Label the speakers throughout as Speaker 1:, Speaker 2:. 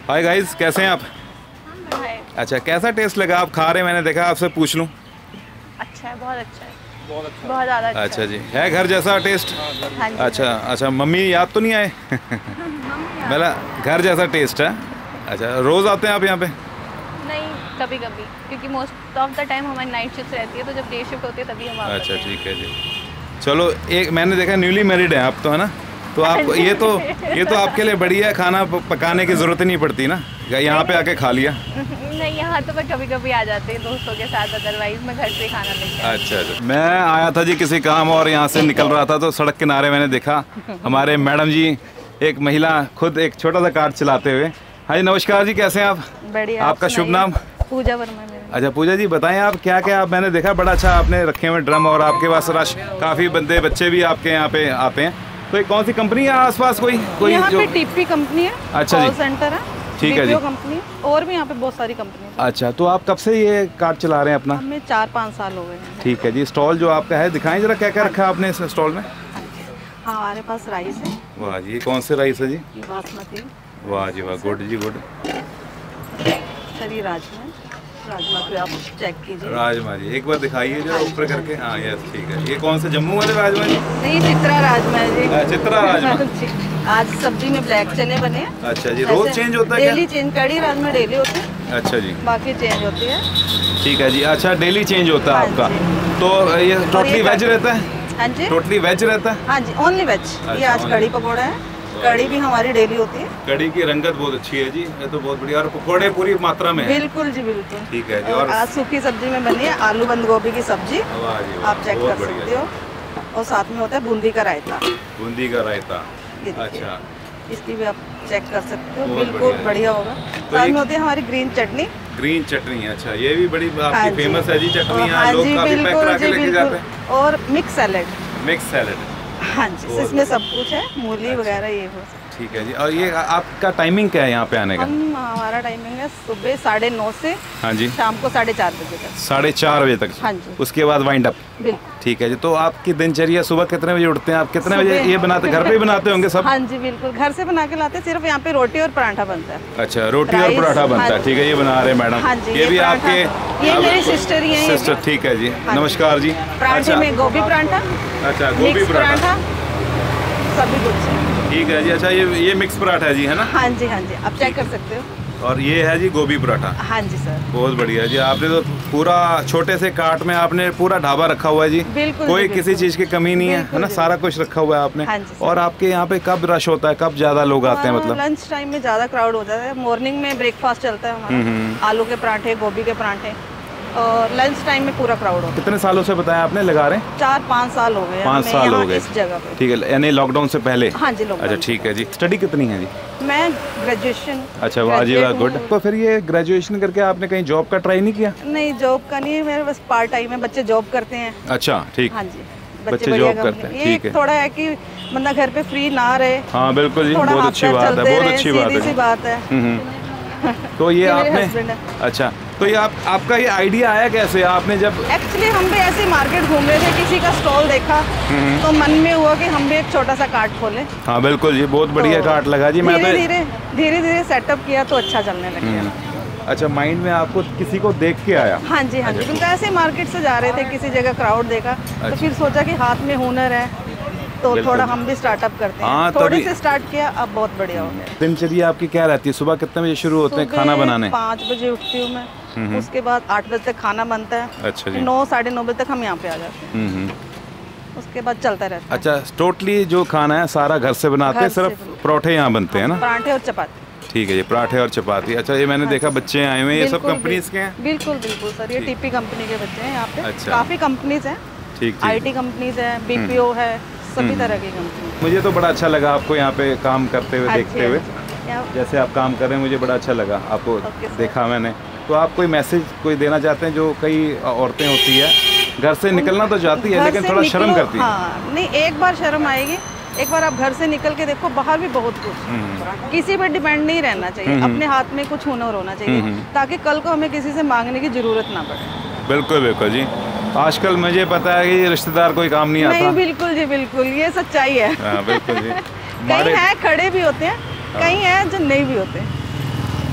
Speaker 1: Hi guys, कैसे हैं आप?
Speaker 2: हाय।
Speaker 1: अच्छा, कैसा टेस्ट लगा? आप खा रहे हैं, मैंने देखा आपसे पूछ लूं।
Speaker 2: अच्छा है, बहुत अच्छा है, बहुत ज़्यादा अच्छा
Speaker 1: अच्छा
Speaker 2: है।
Speaker 1: जी, है घर जैसा टेस्ट?
Speaker 2: हाँ जी।
Speaker 1: अच्छा अच्छा, मम्मी याद तो नहीं आए? मेरा घर जैसा टेस्ट है। अच्छा, रोज़ आते हैं आप यहाँ पे?
Speaker 2: नहीं, कभी कभी, क्योंकि मोस्ट ऑफ द टाइम हमारी नाइट शिफ्ट रहती है, तो जब डे शिफ्ट होती है तभी हम आते हैं।
Speaker 1: अच्छा ठीक है जी। चलो, एक मैंने देखा न्यूली मैरिड है आप तो, है ना? तो आप ये तो आपके लिए बढ़िया है, खाना पकाने की ज़रूरत ही नहीं पड़ती ना, यहाँ पे आके खा लिया।
Speaker 2: नहीं, यहाँ तो मैं कभी कभी आ जाते हैं दोस्तों के साथ, अदरवाइज मैं घर से खाना लेके आती
Speaker 1: अच्छा अच्छा, मैं आया था जी किसी काम और यहाँ से निकल रहा था तो सड़क किनारे मैंने देखा हमारे मैडम जी, एक महिला खुद एक छोटा सा कार्ट चलाते हुए। हाँ जी, नमस्कार जी, कैसे हैं आप?
Speaker 2: हूँ। बढ़िया।
Speaker 1: आपका शुभ नाम?
Speaker 2: पूजा वर्मा मेरा।
Speaker 1: अच्छा पूजा जी, बताएं आप क्या क्या, मैंने देखा बड़ा अच्छा आपने रखे हुए ड्रम, और आपके पास रश काफ़ी बच्चे भी आपके यहाँ पे आते हैं। तो ये कौन सी कंपनी है आसपास कोई
Speaker 2: यहाँ
Speaker 1: जो?
Speaker 2: पे टीपी कंपनी है,
Speaker 1: अच्छा जी।
Speaker 2: कॉल सेंटर है,
Speaker 1: ठीक है जी।
Speaker 2: कंपनी है, और भी यहाँ पे बहुत सारी कंपनी है।
Speaker 1: अच्छा, तो आप कब से ये कार्ट चला रहे हैं अपना?
Speaker 2: हमें 4-5 साल हो गए हैं।
Speaker 1: ठीक है जी। स्टॉल जो आपका है दिखाएं जरा, क्या क्या रखा है आपने इस स्टॉल में?
Speaker 2: हाँ, हमारे पास राइस है,
Speaker 1: वाह जी, ये कौन से राइस है जी?
Speaker 2: ये बासमती,
Speaker 1: वाह जी वाह, गुड जी गुड।
Speaker 2: सर ये राजमा को आप चेक कीजिए।
Speaker 1: राजमा जी एक बार दिखाइए जरा ऊपर करके। हाँ यस, ठीक है। ये कौन से जम्मू वाले राजमा जी?
Speaker 2: नहीं, चित्रा राजमा है जी।
Speaker 1: चित्रा राजमा।
Speaker 2: आज सब्जी में ब्लैक चने बने हैं।
Speaker 1: अच्छा जी, रोज चेंज होता है?
Speaker 2: डेली चेंज, कड़ी राजमा डेली होते हैं।
Speaker 1: अच्छा जी,
Speaker 2: बाकी चेंज होती है।
Speaker 1: ठीक है जी। अच्छा, डेली चेंज होता है आपका? तो ये टोटली वेज रहता है?
Speaker 2: हाँ जी,
Speaker 1: टोटली वेज रहता है?
Speaker 2: हाँ जी, ओनली वेज। ये आज कड़ी पकौड़ा है, कड़ी भी हमारी डेली होती है।
Speaker 1: कड़ी की रंगत बहुत अच्छी है जी, ये तो बहुत बढ़िया, और पकौड़े पूरी मात्रा में है।
Speaker 2: बिल्कुल जी, बिल्कुल।
Speaker 1: ठीक है जी।
Speaker 2: और आज सूखी सब्जी में बनी है आलू बंद गोभी की सब्जी,
Speaker 1: वाह जी वाह,
Speaker 2: आप चेक
Speaker 1: बहुत
Speaker 2: कर
Speaker 1: बढ़िया
Speaker 2: सकते हो। और साथ में होता है बूंदी का रायता।
Speaker 1: बूंदी का रायता,
Speaker 2: ये देखिए,
Speaker 1: अच्छा,
Speaker 2: इसकी भी आप चेक कर सकते हो,
Speaker 1: बहुत
Speaker 2: बिल्कुल
Speaker 1: बढ़िया।
Speaker 2: बढ़िया होगा। साथ में होती है हमारी ग्रीन चटनी।
Speaker 1: ग्रीन चटनी, अच्छा, ये भी बड़ी
Speaker 2: हाँ
Speaker 1: आपकी
Speaker 2: जी।
Speaker 1: फेमस है जी चटनी,
Speaker 2: हाँ
Speaker 1: यहाँ लोग
Speaker 2: जी,
Speaker 1: काफी पैक
Speaker 2: बिल्कुल
Speaker 1: करा के
Speaker 2: जी,
Speaker 1: लेके
Speaker 2: बिल्कुल।
Speaker 1: जाते हैं।
Speaker 2: और मिक्स सैलेड।
Speaker 1: मिक्स सैलेड,
Speaker 2: हाँ जी, इसमें सब कुछ है, मूली वगैरह ये हो सकता है।
Speaker 1: ठीक है जी। और ये आपका टाइमिंग क्या है यहाँ पे आने का?
Speaker 2: हमारा टाइमिंग है सुबह 9:30 से
Speaker 1: हाँ जी,
Speaker 2: शाम को 4:30 बजे तक।
Speaker 1: 4:30 बजे तक?
Speaker 2: हाँ जी।
Speaker 1: उसके बाद वाइंड अप?
Speaker 2: बिल्कुल।
Speaker 1: ठीक है जी। तो आपकी दिनचर्या सुबह कितने बजे उठते हैं आप? कितने बजे ये बनाते, घर पे ही बनाते होंगे सब?
Speaker 2: हाँ जी, बिल्कुल घर से बना के लाते हैं, सिर्फ यहाँ पे रोटी और पराठा बनता है।
Speaker 1: अच्छा, रोटी और
Speaker 2: राइस,
Speaker 1: पराठा बनता है।
Speaker 2: हाँ
Speaker 1: ठीक है, ये बना रहे हैं मैडम।
Speaker 2: हाँ जी,
Speaker 1: ये भी
Speaker 2: पराठा,
Speaker 1: आपके?
Speaker 2: ये मेरी सिस्टर ही है।
Speaker 1: सिस्टर, ठीक है जी।
Speaker 2: हाँ जी।
Speaker 1: नमस्कार जी।
Speaker 2: पराठे
Speaker 1: अच्छा,
Speaker 2: में गोभी पराठा,
Speaker 1: अच्छा गोभी
Speaker 2: मिक्स
Speaker 1: पराठा,
Speaker 2: पराठा, सभी कुछ है।
Speaker 1: ठीक है जी। अच्छा, ये मिक्स पराठा है जी, है ना?
Speaker 2: हाँ जी, हाँ जी, आप चेक कर सकते हो।
Speaker 1: और ये है जी गोभी पराठा।
Speaker 2: हाँ जी सर,
Speaker 1: बहुत बढ़िया जी। आपने तो पूरा छोटे से कार्ट में आपने पूरा ढाबा रखा हुआ है जी।
Speaker 2: बिल्कुल
Speaker 1: कोई
Speaker 2: जी,
Speaker 1: किसी
Speaker 2: बिल्कुल।
Speaker 1: चीज़ की कमी नहीं है, है
Speaker 2: बिल्कुल
Speaker 1: ना?
Speaker 2: जी।
Speaker 1: सारा कुछ रखा हुआ है आपने।
Speaker 2: हाँ जी सर।
Speaker 1: और आपके यहाँ पे कब रश होता है, कब ज़्यादा लोग आते हैं मतलब?
Speaker 2: लंच टाइम में ज़्यादा क्राउड हो जाता है। मॉर्निंग में ब्रेकफास्ट चलता है हमारा, आलू के पराठे, गोभी के पराठे, और लंच टाइम में पूरा क्राउड होता है।
Speaker 1: कितने सालों से बताया आपने लगा रहे हैं?
Speaker 2: 4-5 साल हो गए
Speaker 1: 5
Speaker 2: हमें
Speaker 1: साल हो
Speaker 2: यहाँ
Speaker 1: गए
Speaker 2: इस जगह पे।
Speaker 1: ठीक है, यानी लॉकडाउन से पहले?
Speaker 2: हाँ जी, लोग।
Speaker 1: अच्छा ठीक है जी। स्टडी कितनी है जी?
Speaker 2: मैं ग्रेजुएशन।
Speaker 1: अच्छा, वाह जी वाह, गुड। तो फिर ये ग्रेजुएशन करके आपने कहीं जॉब का ट्राई नहीं किया?
Speaker 2: नहीं, जॉब का नहीं है, मेरे बस पार्ट टाइम है, बच्चे जॉब करते हैं।
Speaker 1: अच्छा ठीक।
Speaker 2: हाँ जी,
Speaker 1: बच्चे
Speaker 2: बढ़िया
Speaker 1: जॉब करते हैं,
Speaker 2: ये
Speaker 1: ठीक है।
Speaker 2: थोड़ा है कि बंदा घर पे फ्री ना रहे।
Speaker 1: हाँ बिल्कुल जी,
Speaker 2: थोड़ा
Speaker 1: बहुत
Speaker 2: हाथ
Speaker 1: अच्छी
Speaker 2: पैर
Speaker 1: बात है,
Speaker 2: चलते
Speaker 1: बहुत
Speaker 2: रहे,
Speaker 1: अच्छी बात
Speaker 2: सीधी सी
Speaker 1: है।
Speaker 2: बात है।
Speaker 1: तो ये
Speaker 2: ये मेरे
Speaker 1: आपने,
Speaker 2: husband है।
Speaker 1: अच्छा, तो ये आपका ये आइडिया आया कैसे? आपने जब
Speaker 2: एक्चुअली हम भी ऐसे मार्केट घूम रहे थे, किसी का स्टॉल देखा, तो मन में हुआ कि हम भी एक छोटा सा कार्ट खोलें।
Speaker 1: हाँ बिल्कुल जी, बहुत बढ़िया
Speaker 2: तो
Speaker 1: कार्ट लगा जी। मैं
Speaker 2: धीरे धीरे सेटअप किया तो अच्छा चलने लग गया।
Speaker 1: अच्छा, माइंड में आपको किसी को देख के आया?
Speaker 2: हाँ जी, हाँ जी, क्योंकि ऐसे मार्केट से जा रहे थे, किसी जगह क्राउड देखा, तो फिर सोचा कि हाथ में हुनर है तो थोड़ा हम भी स्टार्टअप करते हैं।
Speaker 1: हाँ,
Speaker 2: थोड़े
Speaker 1: तभी
Speaker 2: से स्टार्ट किया, अब बहुत बढ़िया हो गया।
Speaker 1: दिनचर्या आपकी क्या रहती है? सुबह कितने बजे शुरू होते हैं खाना बनाने?
Speaker 2: 5 बजे उठती हूँ मैं, उसके बाद 8 बजे तक खाना बनता है।
Speaker 1: अच्छा जी।
Speaker 2: 9 साढ़े 9 बजे तक हम यहाँ पे आ जाते हैं। उसके बाद चलता रहता है।
Speaker 1: अच्छा, टोटली जो खाना है सारा घर से बनाते हैं,
Speaker 2: घर से
Speaker 1: सिर्फ परोठे यहाँ बनते हैं ना?
Speaker 2: पराठे और चपाती।
Speaker 1: ठीक है जी, पराठे और चपाती। अच्छा, ये मैंने देखा बच्चे आए हुए हैं, ये सब
Speaker 2: बिल्कुल,
Speaker 1: कंपनीज के हैं?
Speaker 2: बिल्कुल बिल्कुल सर, ये टीपी कंपनी के बच्चे हैं यहाँ पे।
Speaker 1: अच्छा।
Speaker 2: काफ़ी कंपनीज हैं,
Speaker 1: ठीक ठीक।
Speaker 2: IT कंपनीज है, BPO है, सभी तरह की कंपनी।
Speaker 1: मुझे तो बड़ा अच्छा लगा आपको यहाँ पे काम करते हुए, देखते हुए। जैसे आप काम कर रहे हैं, मुझे बड़ा अच्छा लगा आपको देखा मैंने। तो आप कोई मैसेज कोई देना चाहते हैं? जो कई औरतें होती है घर से निकलना तो जाती है लेकिन थोड़ा शर्म करती है।
Speaker 2: हाँ, नहीं, एक बार शर्म आएगी, एक बार आप घर से निकल के देखो, बाहर भी बहुत कुछ, किसी पर डिपेंड नहीं रहना चाहिए, अपने हाथ में कुछ हुनर होना चाहिए, ताकि कल को हमें किसी से मांगने की जरूरत ना पड़े।
Speaker 1: बिल्कुल बिल्कुल जी। आजकल मुझे पता है कि रिश्तेदार कोई काम नहीं आता।
Speaker 2: नहीं, बिल्कुल जी, बिल्कुल, ये सच्चाई है।
Speaker 1: हाँ बिल्कुल जी।
Speaker 2: कई हैं खड़े भी होते हैं, कई हैं जो नहीं भी होते।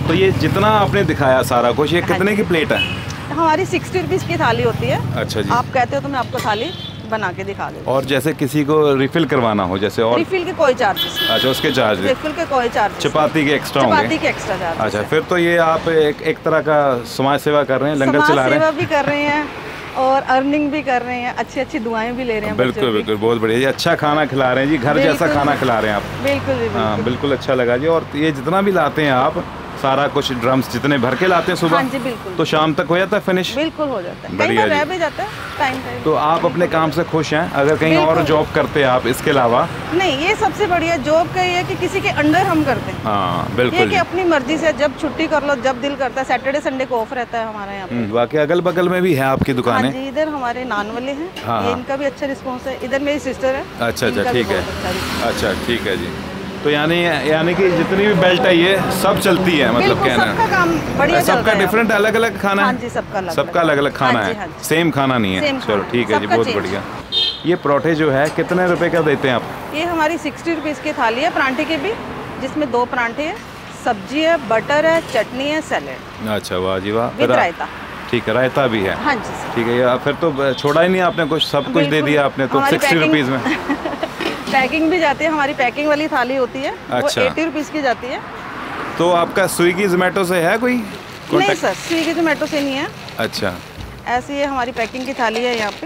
Speaker 1: तो ये जितना आपने दिखाया सारा कुछ, ये कितने की प्लेट है?
Speaker 2: हमारी 60 रुपीज़ की थाली होती है।
Speaker 1: अच्छा जी।
Speaker 2: आप कहते हो तो मैं आपको थाली बना के दिखा देती हूँ।
Speaker 1: और जैसे किसी को रिफिल करवाना हो जैसे, और
Speaker 2: रिफिल के कोई चार्जेस नहीं।
Speaker 1: अच्छा, उसके चार्ज,
Speaker 2: रिफिल के कोई चार्ज,
Speaker 1: चपाती के एक्स्ट्रा होंगे?
Speaker 2: चपाती के एक्स्ट्रा चार्ज।
Speaker 1: अच्छा, फिर तो ये आप एक तरह का समाज सेवा कर रहे हैं, लंगर चला रहे हैं।
Speaker 2: सेवा भी कर रहे हैं और अर्निंग भी कर रहे हैं, अच्छी अच्छी दुआएं भी ले रहे हैं।
Speaker 1: बिल्कुल बिल्कुल, बहुत बढ़िया जी, अच्छा खाना खिला रहे हैं जी, घर जैसा खाना खिला रहे हैं आप।
Speaker 2: बिल्कुल।
Speaker 1: हाँ बिल्कुल, अच्छा लगा जी। और ये जितना भी लाते हैं आप, सारा कुछ ड्रम्स जितने भर के लाते हैं सुबह?
Speaker 2: हाँ जी बिल्कुल।
Speaker 1: तो शाम तक हो जाता है फिनिश?
Speaker 2: बिल्कुल हो जाता है, कई बार रह भी जाता है टाइम।
Speaker 1: तो आप अपने काम से खुश हैं? अगर कहीं और जॉब करते हैं आप इसके अलावा?
Speaker 2: नहीं, ये सबसे बढ़िया जॉब का ये है कि किसी के अंडर हम करते हैं।
Speaker 1: हाँ बिल्कुल,
Speaker 2: ये कि अपनी मर्जी से जब छुट्टी कर लो, जब दिल करता है। सैटरडे संडे को ऑफ रहता है हमारे यहाँ पे।
Speaker 1: बाकी अगल बगल में भी है आपकी दुकान?
Speaker 2: हाँ जी, इधर हमारे नान वाले हैं।
Speaker 1: हाँ,
Speaker 2: ये इनका भी अच्छा रिस्पॉन्स है। इधर मेरी सिस्टर है।
Speaker 1: अच्छा, ठीक है। अच्छा, ठीक है जी। तो यानी कि जितनी भी बेल्ट है ये सब चलती है, मतलब कहना है
Speaker 2: सबका काम बढ़िया चल रहा है।
Speaker 1: सबका डिफरेंट अलग अलग खाना है?
Speaker 2: हाँ जी, सबका
Speaker 1: अलग अलग खाना है, सेम खाना नहीं है। चलो ठीक है जी, बहुत बढ़िया। ये परोठे जो है कितने रुपए का देते हैं आप?
Speaker 2: ये हमारी 60 रुपीज़ की थाली है, परांठे की भी, जिसमें 2 परांठे हैं, सब्जी है, बटर है, चटनी है, सैलेड।
Speaker 1: अच्छा, वाह जी वाह।
Speaker 2: विद रायता।
Speaker 1: ठीक है, रायता भी है?
Speaker 2: हाँ जी।
Speaker 1: ठीक है, फिर तो छोड़ा ही नहीं आपने कुछ, सब कुछ दे दिया आपने तो 60 रुपीज़ में।
Speaker 2: पैकिंग भी जाती है, हमारी पैकिंग वाली थाली होती है।
Speaker 1: अच्छा।
Speaker 2: वो 80 रुपीज़ की जाती है।
Speaker 1: तो आपका स्विगी जोमेटो से है कोई?
Speaker 2: नहीं सर, स्विगी जोमेटो से नहीं है।
Speaker 1: अच्छा,
Speaker 2: ऐसी है हमारी पैकिंग की थाली है यहाँ पे।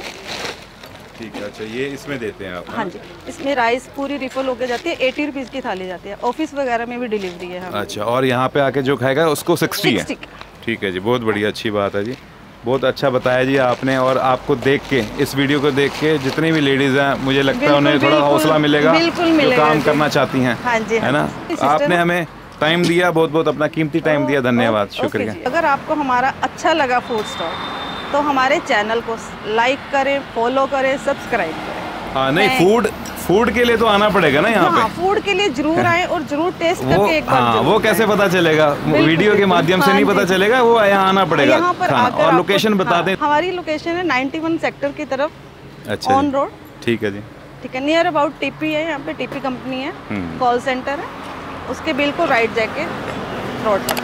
Speaker 1: ठीक है। अच्छा, ये इसमें देते हैं आप?
Speaker 2: हाँ जी, इसमें राइस पूरी रिफिल होके जाती है। 80 रुपीज़ की थाली जाती है। ऑफिस वगैरह में भी डिलीवरी है।
Speaker 1: अच्छा, और यहाँ पे आके जो खाएगा उसको 60 है? ठीक है जी, बहुत बढ़िया, अच्छी बात है जी, बहुत अच्छा बताया जी आपने। और आपको देख के, इस वीडियो को देख के जितनी भी लेडीज़ हैं, मुझे लगता है उन्हें थोड़ा हौसला मिलेगा जो काम करना चाहती हैं।
Speaker 2: हाँ जी,
Speaker 1: है ना? आपने हमें टाइम दिया, बहुत बहुत अपना कीमती टाइम दिया, धन्यवाद, शुक्रिया।
Speaker 2: अगर आपको हमारा अच्छा लगा फूड स्टॉल, तो हमारे चैनल को लाइक करें, फॉलो करें, सब्सक्राइब करें।
Speaker 1: हाँ, नहीं, फूड के लिए तो आना पड़ेगा ना यहाँ पे?
Speaker 2: फूड के लिए जरूर आए और जरूर टेस्ट करके एक बार।
Speaker 1: वो कैसे पता चलेगा? वीडियो के माध्यम से नहीं पता चलेगा, वो यहाँ आना पड़ेगा।
Speaker 2: यहाँ पर आकर
Speaker 1: और लोकेशन बता दें।
Speaker 2: हमारी लोकेशन है 91 सेक्टर की तरफ,
Speaker 1: अच्छा,
Speaker 2: ऑन रोड।
Speaker 1: ठीक है जी।
Speaker 2: ठीक है, नियर अबाउट टीपी है, यहाँ पे टीपी कंपनी है, कॉल सेंटर है, उसके बिल्कुल राइट जाके रोड पर।